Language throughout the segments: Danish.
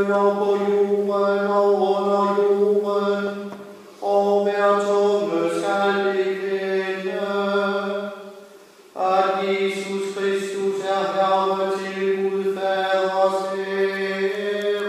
himlen og på jorden og under jorden, og hver tunge skal bekende, at Jesus Kristus er Herre til Gud Faders ære.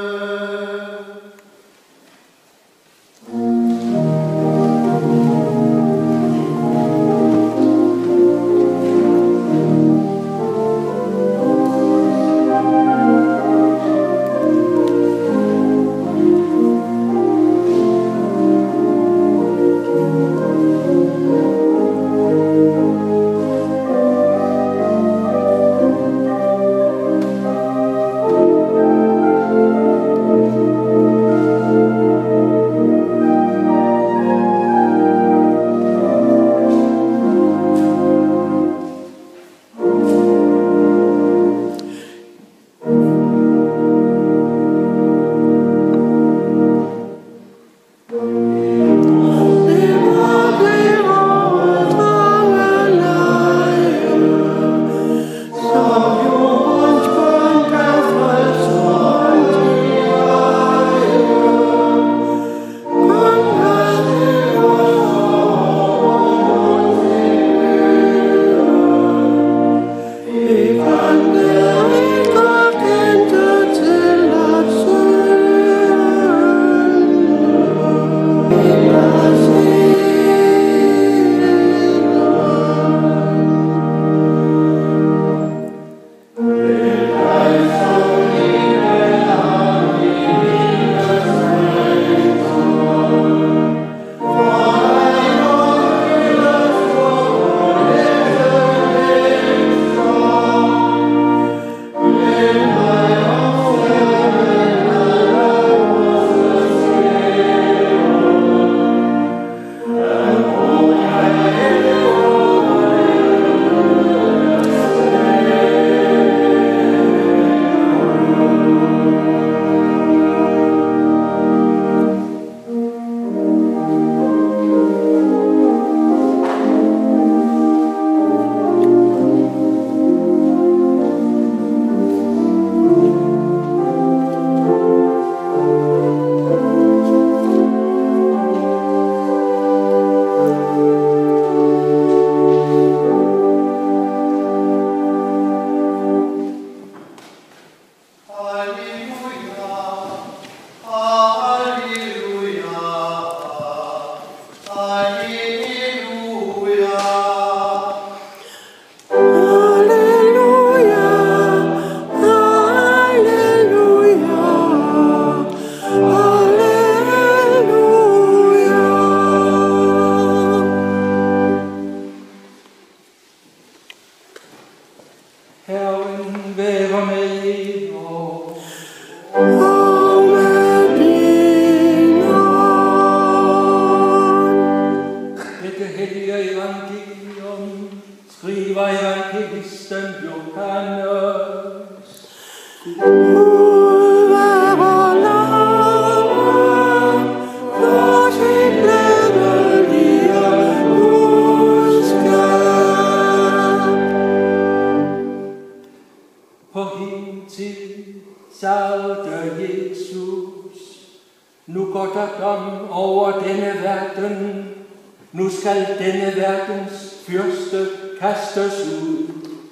Nu skal denne verdens fyrste kastes ud,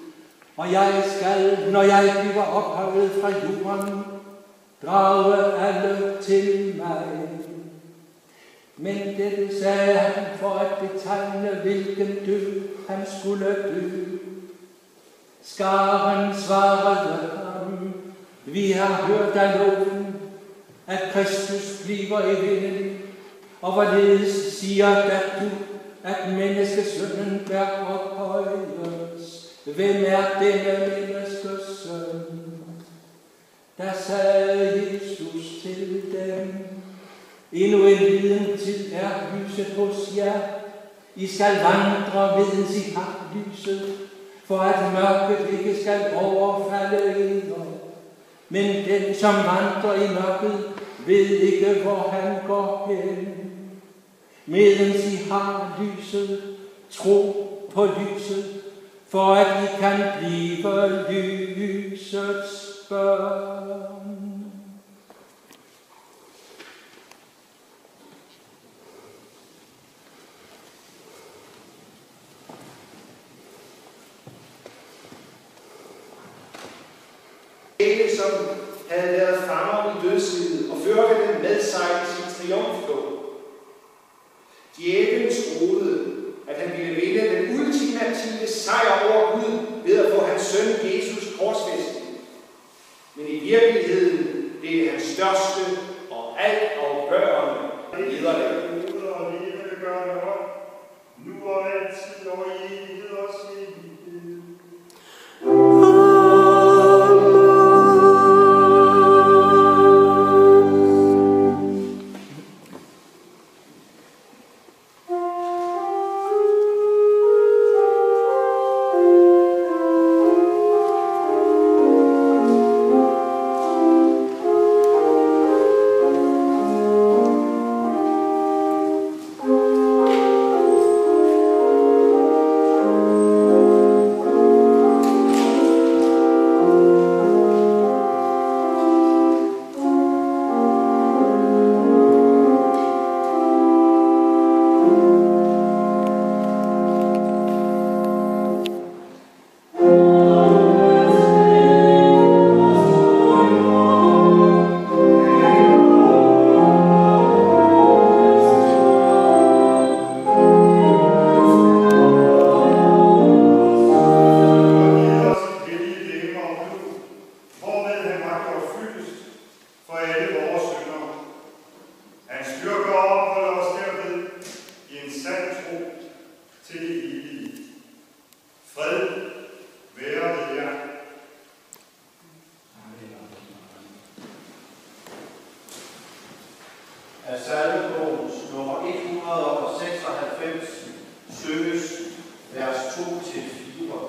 og jeg skal, når jeg bliver ophøjet fra jorden, drage alle til mig. Men dette sagde han for at betegne, hvilken død han skulle dø. Skaren svarede ham, vi har hørt af loven, at Kristus bliver evig, og hvorledes siger da du, at menneskesønnen bør ophøjes? Hvem er denne menneskesøn? Der sagde Jesus til dem, endnu en liden tid er lyset hos jer. I skal vandre, medens I har lyset, for at mørket ikke skal overfalde eder. Men den, som vandrer i mørket, ved ikke, hvor han går hen. Medens I har lyset, tro på lyset, for at I kan blive lysets børn. Sjæle, som havde været fanger i dødsriget og førte dem med sig i sin triumftog. Djævlen troede, at han ville vinde den ultimative sejr over Gud ved at få hans søn Jesus korsfæstet. Men i virkeligheden blev det hans største og altafgørende nederlag. Og levende gør noget, nu og altid og i evigheders evighed. Af salmebogens nummer 196 synges vers 2-4.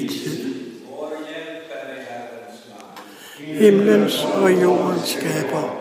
Himlens og jordens skaber,